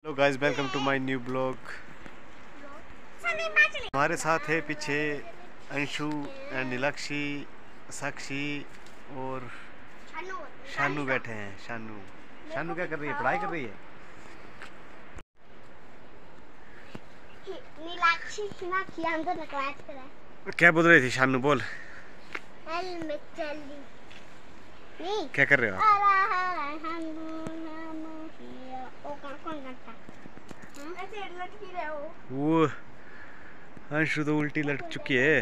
Hello guys, welcome to my new blog. हमारे साथ है पीछे अंशु एंड नीलाक्षी, साक्षी और शानू बैठे हैं। शानू क्या कर रही है? पढ़ाई कर रही है। नीलाक्षी अंदर क्या बोल रही थी शानू? बोल। क्या कर रहे हो आप? वो अंशु तो उल्टी लटक चुकी है।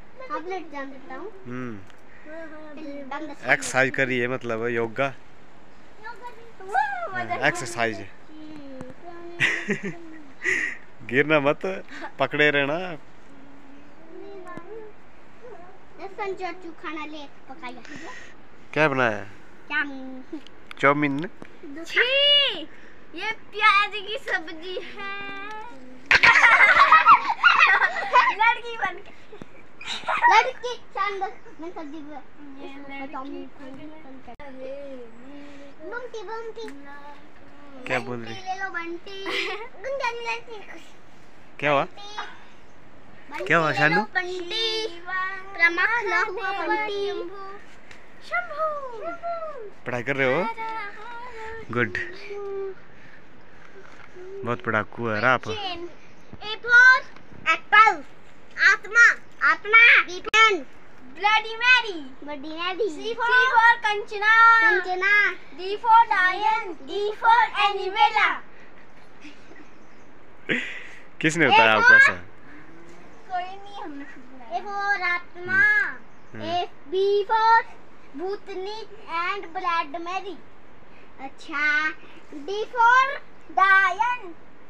एक्सरसाइज कर रही है, मतलब योगा एक्सरसाइज। गिरना मत, पकड़े रहना। क्या बनाया? चाउमीन। ये प्याज की सब्जी है। लड़की बन के लड़की मैं सब्जी बंटी क्या बोल रही? ले लो बंटी। क्या हुआ? क्या हुआ शानू? पढ़ाई कर रहे हो? गुड। बहुत पढ़ाकू है आप। A for apple, आत्मा, B for Bloody Mary, C for Kanchana, D for Diane, E for Animela। किसने बताया आपको ऐसा? कोई नहीं, हमने A for आत्मा, B for Bhootni and Bloody Mary। अच्छा, D for Diane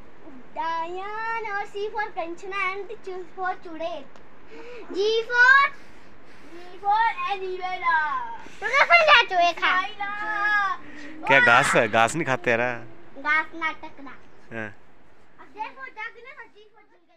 और C for Kanchana and for चुड़ैल। G for एनिमेला। क्या घास नहीं खाते यार? घास नाटक ना। हाँ। अब देखो